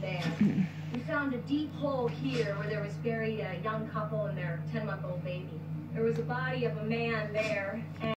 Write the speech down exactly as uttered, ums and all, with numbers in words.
man. We found a deep hole here where there was buried a young couple and their ten-month-old baby. There was a body of a man there, and